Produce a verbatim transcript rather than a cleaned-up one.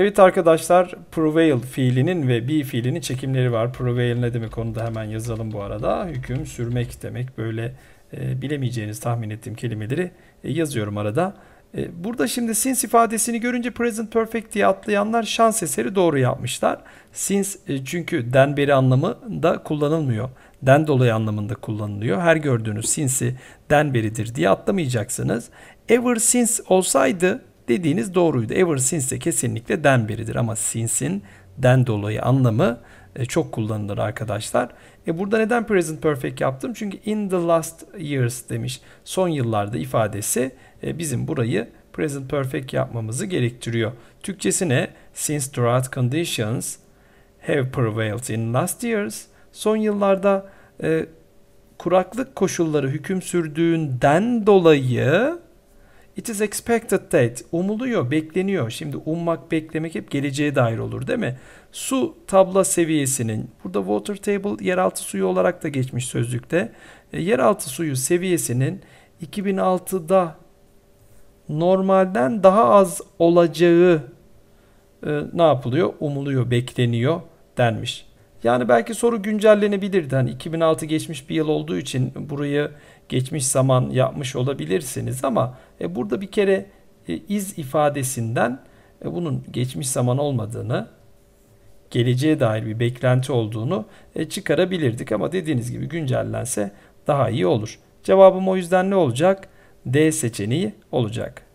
Evet arkadaşlar, prevail fiilinin ve be fiilinin çekimleri var. Prevail ne demek, onu da hemen yazalım bu arada. Hüküm sürmek demek. Böyle e, bilemeyeceğiniz tahmin ettiğim kelimeleri e, yazıyorum arada. E, burada şimdi since ifadesini görünce present perfect diye atlayanlar şans eseri doğru yapmışlar. Since e, çünkü den beri anlamında kullanılmıyor. Den dolayı anlamında kullanılıyor. Her gördüğünüz since'i den beridir diye atlamayacaksınız. Ever since olsaydı dediğiniz doğruydu. Ever since de kesinlikle den beridir ama since'in den dolayı anlamı e, çok kullanılır arkadaşlar. E burada neden present perfect yaptım? Çünkü in the last years demiş. Son yıllarda ifadesi e, bizim burayı present perfect yapmamızı gerektiriyor. Türkçesi ne? Since drought conditions have prevailed in last years. Son yıllarda e, kuraklık koşulları hüküm sürdüğünden dolayı it is expected that, umuluyor, bekleniyor. Şimdi ummak, beklemek hep geleceğe dair olur değil mi? Su tabla seviyesinin, burada water table yeraltı suyu olarak da geçmiş sözlükte. E, yeraltı suyu seviyesinin iki bin altıda normalden daha az olacağı e, ne yapılıyor? Umuluyor, bekleniyor denmiş. Yani belki soru güncellenebilirdi. Hani iki bin altı geçmiş bir yıl olduğu için burayı geçmiş zaman yapmış olabilirsiniz ama e, burada bir kere e, is ifadesinden e, bunun geçmiş zaman olmadığını, geleceğe dair bir beklenti olduğunu e, çıkarabilirdik ama dediğiniz gibi güncellense daha iyi olur. Cevabım o yüzden ne olacak? D seçeneği olacak.